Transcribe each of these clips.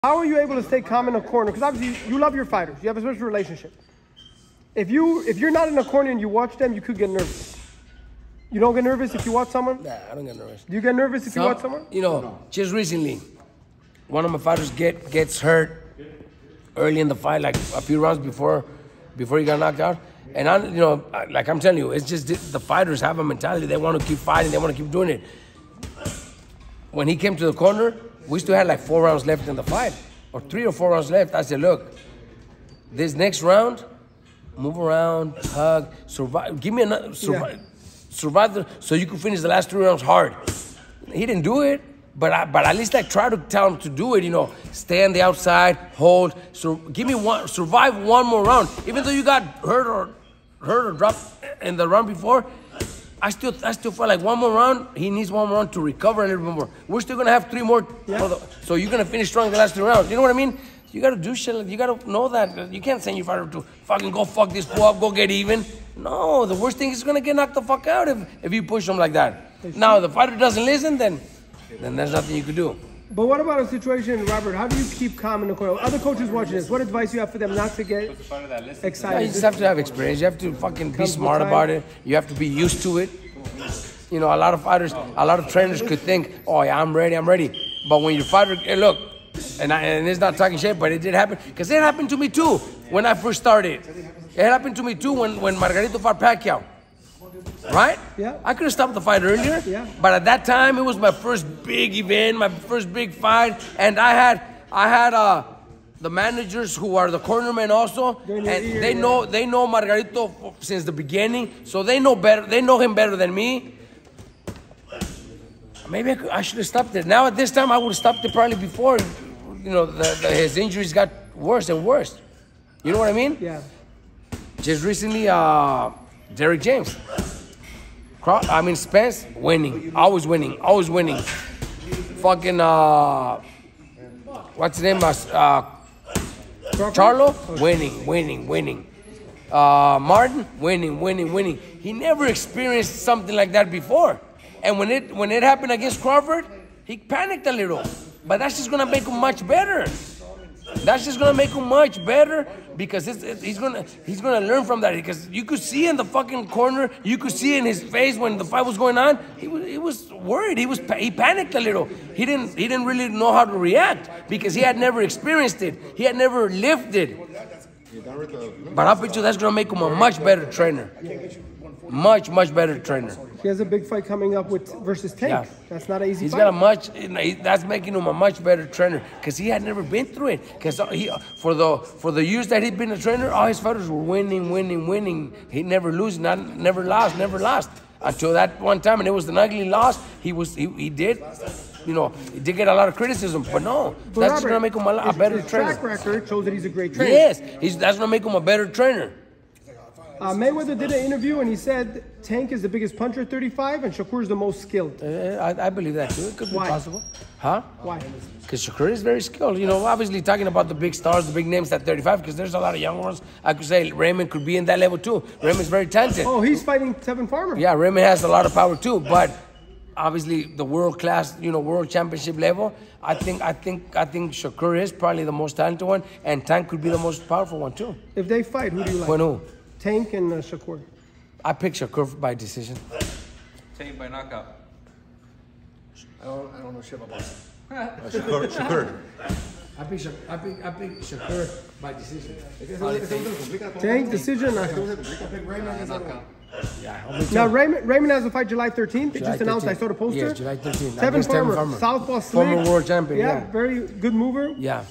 How are you able to stay calm in a corner? Because obviously you love your fighters. You have a special relationship. If you're not in a corner and you watch them, you could get nervous. You don't get nervous if you watch someone? Nah, I don't get nervous. Do you get nervous if you watch someone? You know, just recently, one of my fighters gets hurt early in the fight, like a few rounds before he got knocked out. And like I'm telling you, it's just the fighters have a mentality. They want to keep fighting. They want to keep doing it. When he came to the corner, we still had like 4 rounds left in the fight, or 3 or 4 rounds left. I said, look, this next round, move around, hug, survive. Give me another survive so you can finish the last 3 rounds hard. He didn't do it, but at least I try to tell him to do it. You know, stay on the outside, hold. So give me one, survive one more round. Even though you got hurt or dropped in the round before, I still feel like one more round. He needs one more round to recover a little bit more. We're still gonna have 3 more. Yeah. So you're gonna finish strong the last 3 rounds. You know what I mean? You gotta do shit. You gotta know that. You can't send your fighter to fucking go fuck this fool up, go get even. No, the worst thing is gonna get knocked the fuck out if you push him like that. Now, if the fighter doesn't listen, then there's nothing you can do. But what about a situation, Robert? How do you keep calm in the corner? Other coaches watching this, what advice you have for them not to get excited? You just have to have experience. You have to fucking be smart about it. You have to be used to it. You know, a lot of fighters, a lot of trainers could think, oh yeah, I'm ready. But when your fighter, hey, look, and it's not talking shit, but it did happen. Because it happened to me too when I first started. It happened to me too when Margarito fought Pacquiao. Right? Yeah. I could have stopped the fight earlier. Yeah. But at that time, it was my first big event, my first big fight, and I had the managers who are the cornermen also, and they know Margarito since the beginning, so they know better. They know him better than me. Maybe I should have stopped it. Now at this time, I would have stopped it probably before. You know, his injuries got worse and worse. You know what I mean? Yeah. Just recently, Derek James. Spence, winning. Always winning. Fucking, what's his name? Charlo, winning. Martin, winning. He never experienced something like that before. And when it happened against Crawford, he panicked a little. But that's just going to make him much better. Because he's gonna learn from that. Because you could see in the fucking corner, you could see in his face when the fight was going on, he was worried. He panicked a little. He didn't really know how to react because he had never experienced it. He had never lived it. But I bet you that's gonna make him a much better trainer. Much better trainer. He has a big fight coming up versus Tank. Yeah. That's not an easy fight. That's making him a much better trainer because he had never been through it. Because for the years that he'd been a trainer, all his fighters were winning. He never never lost until that one time, and it was an ugly loss. He did get a lot of criticism, but no, that's just gonna make him a better trainer. His track record shows that he's a great trainer. Yes, that's gonna make him a better trainer. Mayweather did an interview and he said Tank is the biggest puncher at 35 and Shakur is the most skilled. I believe that too. It could be possible. Huh? Why? Because Shakur is very skilled. You know, obviously talking about the big stars, the big names at 35, because there's a lot of young ones. I could say Raymond could be in that level too. Raymond's very talented. Oh, he's fighting Tevin Farmer. Yeah, Raymond has a lot of power too, but obviously the world class, world championship level, I think Shakur is probably the most talented one, and Tank could be the most powerful one too. If they fight, who do you like? When who? Tank and Shakur. I pick Shakur by decision. Tank by knockout. I don't know shit about that. Shakur. I pick Shakur by decision. Tank decision. Knockout. Yeah. Now Raymond has a fight July 13th. It just announced. I saw the poster. Yes, July 13th. Tevin Farmer, Southpaw slick. Former world champion. Yeah, very good mover. Yeah.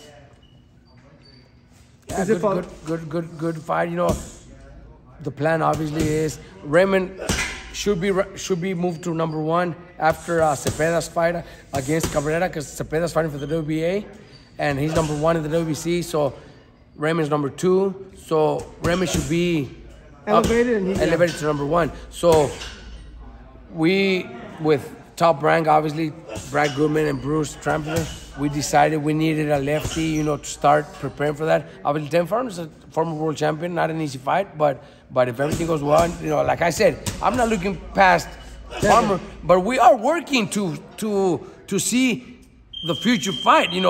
Good fight. The plan obviously is Raymond should be moved to number 1 after Cepeda's fight against Cabrera, because Cepeda's fighting for the WBA and he's number 1 in the WBC. So Raymond's number 2. So Raymond should be elevated to number 1. So we, with Top Rank, obviously Brad Goodman and Bruce Trampler, we decided we needed a lefty, to start preparing for that. Obviously, Tevin Farmer is a former world champion, not an easy fight, but if everything goes well, like I said, I'm not looking past Farmer, but we are working to see the future fight.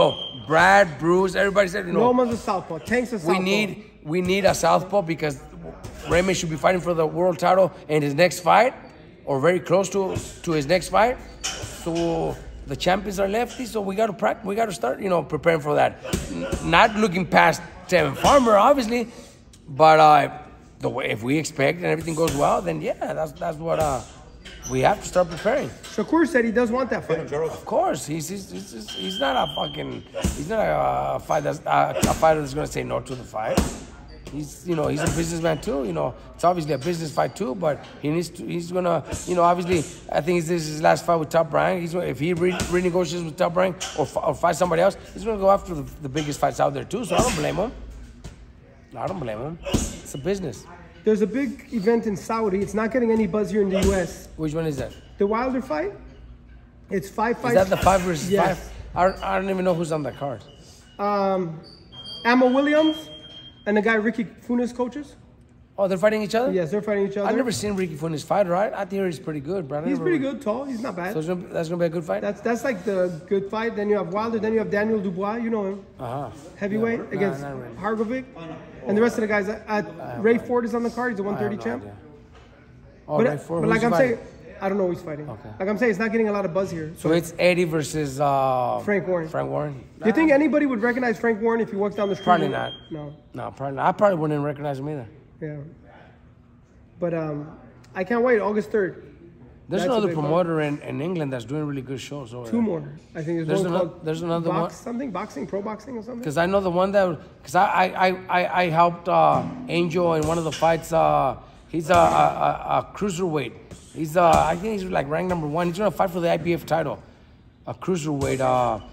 Brad, Bruce, everybody said, you know, Loma's a southpaw. Tank's a southpaw. we need a southpaw because Raymond should be fighting for the world title in his next fight, or very close to his next fight. So the champions are lefties, so we got to practice. We got to start, preparing for that. Not looking past Tevin Farmer, obviously, but the way if we expect and everything goes well, then yeah, that's what we have to start preparing. Shakur said he does want that fight. Of course, he's not a fighter that's going to say no to the fight. He's a businessman too. It's obviously a business fight too, but he's gonna, obviously, I think this is his last fight with Top Rank. If he renegotiates with Top Rank or fight somebody else, he's gonna go after the biggest fights out there too. So I don't blame him. It's a business. There's a big event in Saudi. It's not getting any buzz here in the U.S. Which one is that? The Wilder fight. It's 5 fights. Is that the 5 versus Yes. 5? I don't even know who's on the card. Amma Williams and the guy Ricky Funes coaches. Oh, they're fighting each other? Yes, they're fighting each other. I've never seen Ricky Funes fight, right? I think he's pretty good, bro. He's pretty good, tall. He's not bad. So that's gonna be a good fight. That's like the good fight. Then you have Wilder. Then you have Daniel Dubois. You know him. Heavyweight against not really. Hargovic. And the rest of the guys. Ray Ford is on the card. He's a 130 champ. Idea. Oh, Ray Ford. But like Who's I'm fighting? saying, I don't know who he's fighting. Okay. Like I'm saying, it's not getting a lot of buzz here. So it's Eddie versus Frank Warren. Do you think anybody would recognize Frank Warren if he walks down the street? Probably not. No, probably not. I probably wouldn't recognize him either. Yeah. But I can't wait. August 3rd. There's That's a another big promoter in England that's doing really good shows over Two there. more. I think There's one another- called there's another one. Boxing, pro boxing or something. Because I know the one because I helped Angel in one of the fights. He's a cruiserweight. I think he's like ranked number 1. He's gonna fight for the IBF title. A cruiserweight.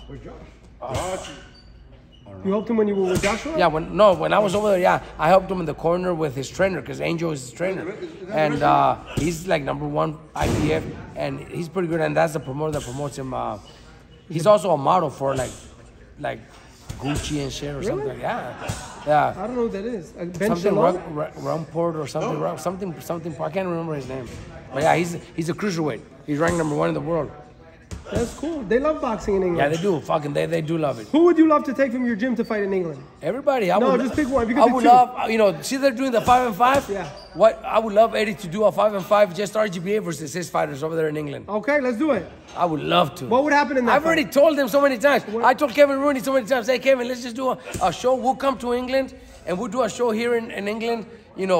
You helped him when you were with Joshua? Yeah, when I was over there, yeah, I helped him in the corner with his trainer because Angel is his trainer, and he's like number 1 IBF, and he's pretty good, and that's the promoter that promotes him. He's also a model for like Gucci and shit or something. Yeah. I don't know what that is. Ben Something Shalom? Rumport or something. Something. I can't remember his name, but yeah, he's a cruiserweight. He's ranked number 1 in the world. That's cool. They love boxing in England. Yeah, they do. Fucking they do love it. Who would you love to take from your gym to fight in England? Everybody. Just pick one. I would love, see they're doing the 5 and 5? Yeah. What I would love Eddie to do a 5 and 5, just RGBA versus his fighters over there in England. Okay, let's do it. I would love to. What would happen in that I've fight? already told him so many times. I told Kevin Rooney so many times, hey Kevin, let's just do a show. We'll come to England and we'll do a show here in England.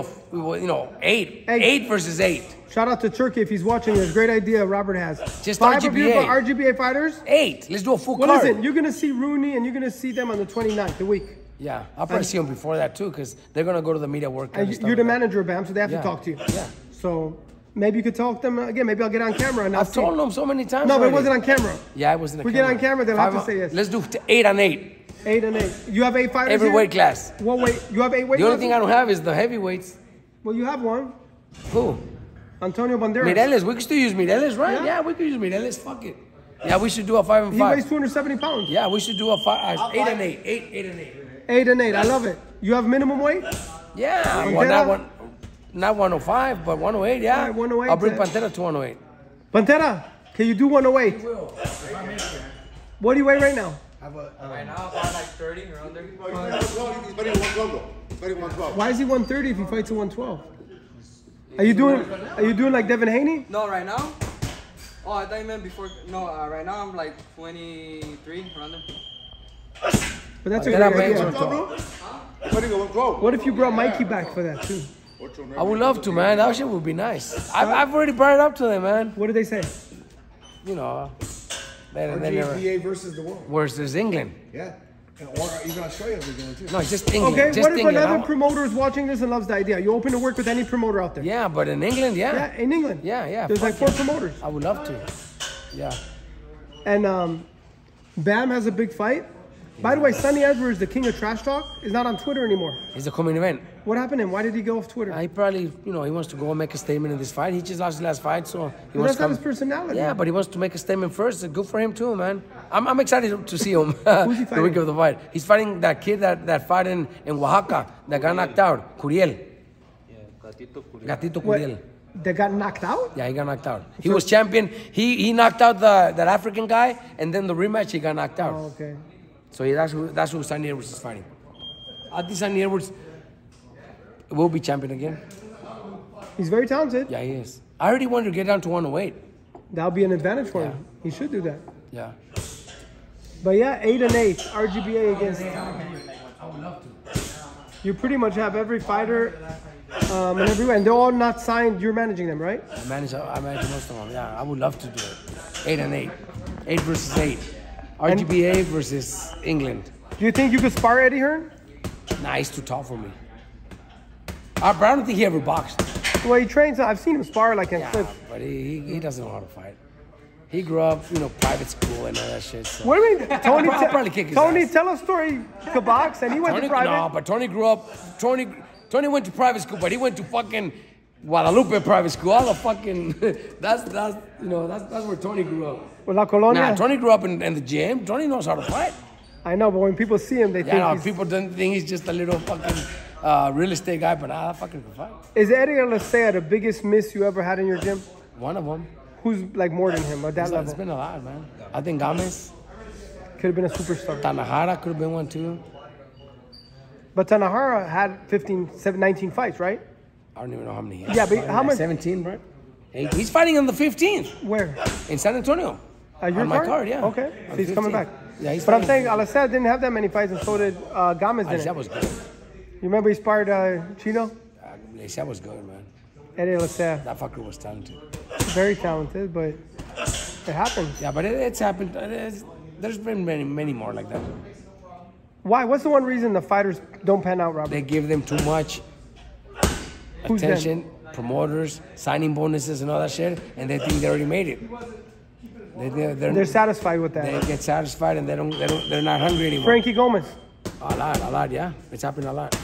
8 versus 8. Shout out to Turkey if he's watching. It's a great idea Robert has. Just 5 of you RGBA. RGBA fighters. 8. Let's do a full Well, card. listen, you're going to see Rooney and you're going to see them on the 29th, the week. Yeah, I'll probably see them before that too because they're going to go to the media workout. And you're the manager, Bam, so they have to talk to you. Yeah. So maybe you could talk to them again. Maybe I'll get on camera and I've told them so many times. No, but it already. wasn't on camera. Yeah, it wasn't on We camera. get on camera, they'll have to say yes. Let's do 8 and 8. 8 and 8. You have 8 fighters Every here? weight class. What weight? You have 8 weight The only classes? thing I don't have is the heavyweights. Well, you have one. Who? Antonio Banderas. Mireles. We could still use Mireles, right? Yeah. Yeah, we could use Mireles. Fuck it. Yeah, we should do a 5 and He 5. weighs 270 pounds. Yeah, we should do a 8 and 8. 8 and 8. 8 and 8. I love it. You have minimum weight? Yeah, Pantera? not 105, but 108. Yeah, All right, 108, I'll bring yeah. Pantera to 108. Pantera, can you do 108? What do you weigh right now? Right now, about like 30, around there. He's fighting 112 though. He's fighting 112. Why is he 130 if he fights at 112? Are you doing like Devin Haney? No, right now? Oh, I thought you meant before. No, right now I'm like 23, around there. But that's a Pantera great weighs idea. 112. He's fighting 112. What if you brought Mikey back for that too? I would love to, man. That shit would be nice. I've already brought it up to them, man. What did they say? They never. RGBA versus the world. Versus England. Yeah. Or even Australia they're going too. No, just England. Okay, just what if England. another promoter is watching this and loves the idea? You open to work with any promoter out there? Yeah, but in England, Yeah, in England. Yeah. There's like fuck 4 promoters. I would love to. Yeah. And Bam has a big fight. By the way, Sonny Edwards, the king of trash talk, is not on Twitter anymore. He's a coming event. What happened to him? Why did he go off Twitter? He probably, he wants to go and make a statement in this fight. He just lost his last fight, so he But wants that's to not come. his personality. Yeah, but he wants to make a statement first. And good for him too, man. I'm excited to see him. Who's he The fighting? week of the fight. He's fighting that kid that fought in Oaxaca that got knocked out. Curiel. Gatito Curiel. What? That got knocked out? Yeah, he got knocked out. He was champion. He knocked out that African guy, and then the rematch he got knocked out. Oh, okay. So that's who Sonny Edwards is fighting. I think Sonny Edwards will be champion again. He's very talented. Yeah, he is. I already wanted to get down to 108. That'll be an advantage for Yeah. him. He should do that. Yeah. But yeah, 8-8 RGBA against. I would love to. You pretty much have every fighter and everywhere, and they're all not signed. You're managing them, right? I manage most of them. Yeah, I would love to do it. 8-8. 8 versus 8. RGBA versus England. Do you think you could spar Eddie Hearn? Nah, he's too tall for me. But I don't think he ever boxed. Well, he trains. I've seen him spar like in Yeah, clips. but he doesn't know how to fight. He grew up, private school and all that shit. So. What do you mean? Tony, I'll probably kick his Tony, ass. tell a story. He could box, and he went to private. No, but Tony grew up. Tony went to private school, but he went to fucking Guadalupe private school. All the fucking that's where Tony grew up. With La Colonia. Nah, Tony grew up in the gym. Tony knows how to fight. I know, but when people see him, they think People don't think he's just a little fucking real estate guy, but that fucking can fight. Is Eddie Lasea the biggest miss you ever had in your gym? One of them. Who's like more than him at that It's level? been a lot, man. I think Gomez, Could have been a superstar. Tanahara could have been one too. But Tanahara had 19 fights, right? I don't even know how many. He has. Yeah, but how much? 17, bro. He's fighting on the 15th Where? in San Antonio. Your On my card, yeah. Okay, On so he's coming 15th. back. Yeah, he's But I'm fighting. saying Lasea didn't have that many fights, and so did Gomez didn't. That was good. You remember he sparred Chino? That was good, man. Eddie Lasea. That fucker was talented. Very talented, but it happens. Yeah, but it's happened. There's been many more like that. Why? What's the one reason the fighters don't pan out, Robert? They give them too much Who's them? attention, promoters, signing bonuses, and all that shit, and they think they already made it. They're satisfied with that. They get satisfied and they're not hungry anymore. Frankie Gomez. A lot, yeah. It's happened a lot.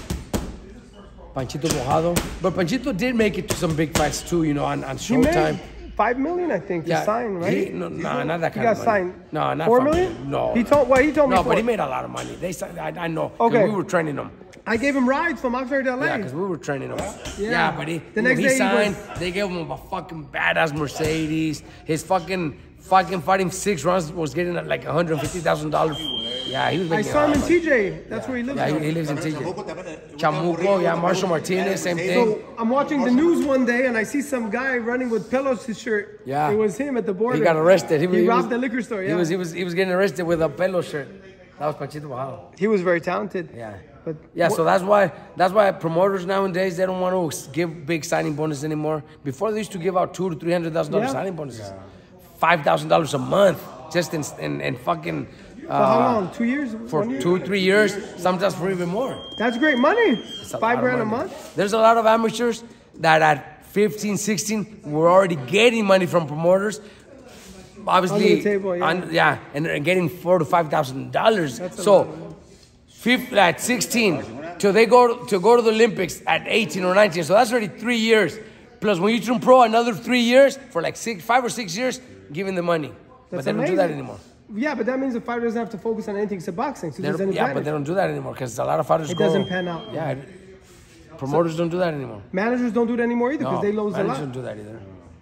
Panchito Mojado. But Panchito did make it to some big fights too, on He made Showtime. $5 million, I think, to sign, right? Not that He kind got of money. signed. No, not $4 $5 million? No. He told me. No, but four. he made a lot of money. I know. 'Cause Okay. we were training him. I gave him rides from Oxford to LA. Yeah, because we were training him. Yeah. Yeah, but The next he day he signed. was- They gave him a fucking badass Mercedes. His fucking fighting 6 rounds was getting like $150,000. Yeah, he was I making saw him in a lot of money. TJ. That's where he lives Yeah, now. he lives in TJ. Chamuco, yeah, Marshall Martinez, same thing. So I'm watching the news one day and I see some guy running with Pelos' shirt. Yeah. It was him at the border. He got arrested. He robbed the liquor store. Yeah. He was getting arrested with a pelo shirt. That was Panchito Mojado. He was very talented. Yeah. But Yeah, so that's why promoters nowadays they don't want to give big signing bonuses anymore. Before they used to give out $200,000 to $300,000 Yeah. signing bonuses, $5,000 a month just in fucking. for how long? 2 years? For 1 year? 2-3 years, sometimes for even more. That's great money. It's a $5 lot of grand a money. month. There's a lot of amateurs that at 15, 16 were already getting money from promoters. Obviously, Under the table, yeah. and getting $4,000 to $5,000. That's a lot So, of money. at 16 till they go to the Olympics at 18 or 19. So that's already 3 years. Plus, when you turn pro, another 3 years for like 5 or 6 years, giving them money. But That's they don't do that amazing. anymore. Yeah, but that means the fighter doesn't have to focus on anything except boxing. So They there's don't- an yeah, but advantage. they don't do that anymore because a lot of fighters It go. doesn't pan out. Yeah, promoters don't do that anymore. Managers don't do it anymore either because No, they lose a managers lot. don't do that either.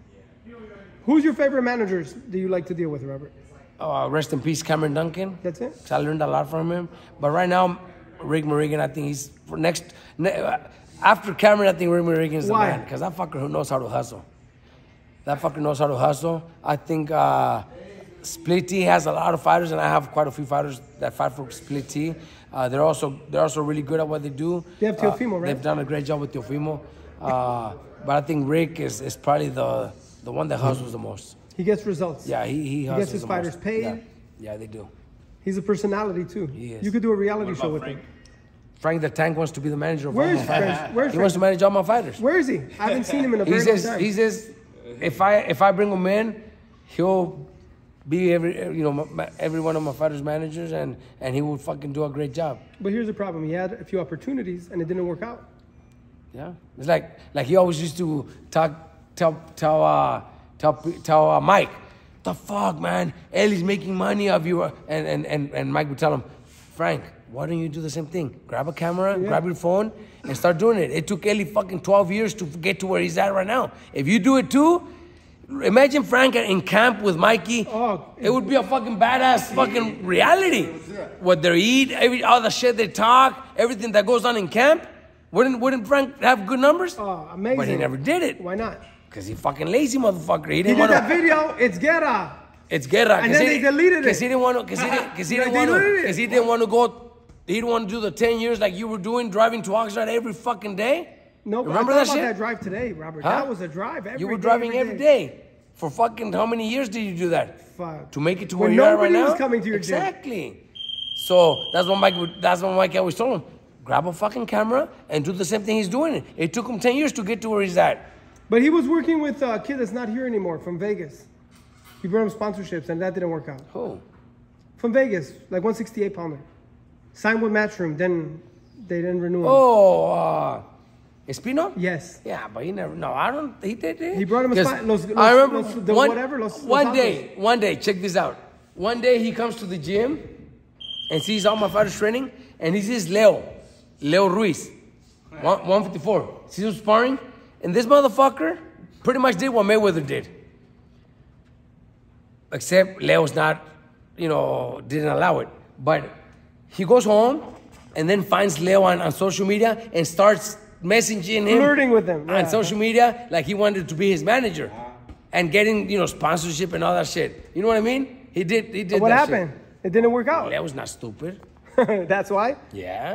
Who's your favorite managers that you like to deal with, Robert? Rest in peace, Cameron Duncan. That's it? 'Cause I learned a lot from him. But right now, Rick Morrigan, I think he's for after Cameron, I think Rick Morrigan is the Why? man because that fucker knows how to hustle. That fucker knows how to hustle. I think Split T has a lot of fighters, and I have quite a few fighters that fight for Split T. They're also really good at what they do. They have Teofimo, right? They've done a great job with Teofimo. But I think Rick is probably the one that hustles the most. He gets results. Yeah, he hustles gets his the fighters most. paid. Yeah, they do. He's a personality too. He is. You could do a reality show with him. Frank the Tank wants to be the manager of Where all is my fighters. Frank? Where's He wants Frank? to manage all my fighters. Where is he? I haven't seen him in a very long time. He says, if I bring him in, he'll be every one of my fighters' managers, and he will fucking do a great job. But here's the problem: he had a few opportunities and it didn't work out. Yeah, it's like he always used to tell Mike, the fuck, man, Ellie's making money of you, and Mike would tell him, Frank, why don't you do the same thing? Grab a camera, grab your phone, and start doing it. It took Ellie fucking 12 years to get to where he's at right now. If you do it too, Imagine Frank in camp with Mikey. Oh. It would be a fucking badass fucking reality. What they eat, all the shit they talk, everything that goes on in camp. Wouldn't Frank have good numbers? Oh, amazing. But he never did it. Why not? Because he fucking lazy motherfucker. He He didn't did want that to. video. It's guerra. It's guerra. And then they deleted it. Because he didn't want to. Because he didn't want to go. He didn't want to do the 10 years like you were doing, driving to Oxnard every fucking day. No, remember I that thought shit? about that drive today, Robert. Huh? That was a drive every day. You were driving every day. For fucking how many years did you do that? Fuck. To make it to When where you're at right nobody now? was coming to your gym. Exactly. So that's what Mike always told him. Grab a fucking camera and do the same thing he's doing. It took him 10 years to get to where he's at. But he was working with a kid that's not here anymore from Vegas. He brought him sponsorships, and that didn't work out. Who? From Vegas, like 168 pounder. Signed with Matchroom, then they didn't renew him. Oh, Espino? Yes. Yeah, but he never. No, I don't. He did it. He brought him a Because spot. I remember one day. Check this out. One day he comes to the gym and sees all my fighters training, and he sees Leo Ruiz, 154. Sees him sparring, and this motherfucker pretty much did what Mayweather did. Except Leo's not, didn't allow it. But he goes home and then finds Leo on social media and starts messaging him. Flirting with him. On social media like he wanted to be his manager. And getting, sponsorship and all that shit. You know what I mean? He did What that happened? It didn't work out. Leo's not stupid. That's why? Yeah.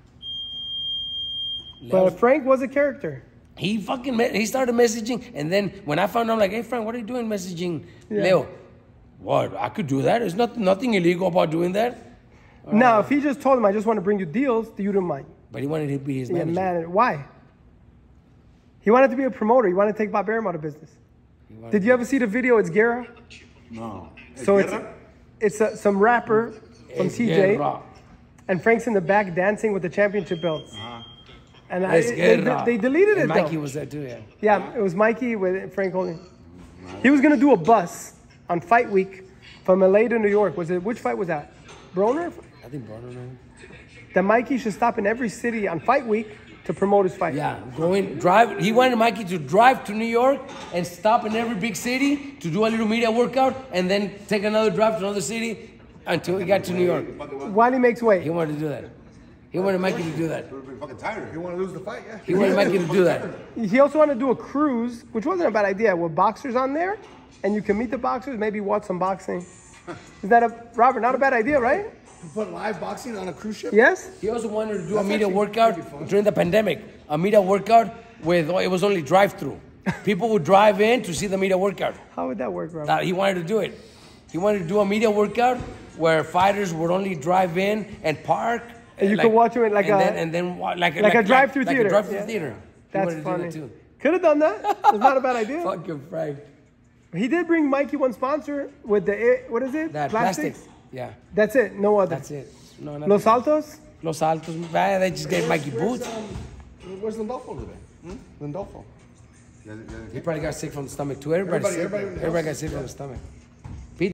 But Frank was a character. He started messaging. And then when I found out, I'm like, hey, Frank, what are you doing messaging Leo? What? I could do that. There's nothing illegal about doing that. Now, if he just told him, I just want to bring you deals, you didn't mind. But he wanted to be his Yeah, manager. Why? He wanted to be a promoter. He wanted to take Bob Arum out of business. Did you ever see the video? It's Guerra. No. So it's some rapper from TJ, Guerra. and Frank's in the back dancing with the championship belts. And they deleted it. Mikey though. was there too, yeah. Yeah, it was Mikey with Frank holding. He was gonna do a bus on Fight Week from LA to New York. Which fight was that? Broner? I think Broner. That Mikey should stop in every city on Fight Week to promote his fight. Yeah, drive. He wanted Mikey to drive to New York and stop in every big city to do a little media workout and then take another drive to another city until he got to New York. While he makes weight. He wanted to do that. He wanted Mikey to do that. He would have been fucking tired. He wanted to lose the fight, yeah. He wanted Mikey to do that. He also wanted to do a cruise, which wasn't a bad idea, with boxers on there, and you can meet the boxers, maybe watch some boxing. Is that Robert, not a bad idea, right? Put live boxing on a cruise ship? Yes? He also wanted to do a media workout during the pandemic. A media workout with, it was only drive-through. People would drive in to see the media workout. How would that work, Robert? He wanted to do it. He wanted to do a media workout where fighters would only drive in and park. And you could watch them like a drive-through theater. Like a drive-through theater. That's he funny. wanted to do that too. Could have done that. It's not a bad idea. Fucking Frank. He did bring Mikey one sponsor with the, what is it? That Plastics? plastic. Yeah. That's it. No other. That's it. No, Los Altos? Los Altos. They just gave Mikey boots. Where's Lindolfo today? Lindolfo. He probably got sick from the stomach too. Everybody got sick from the stomach.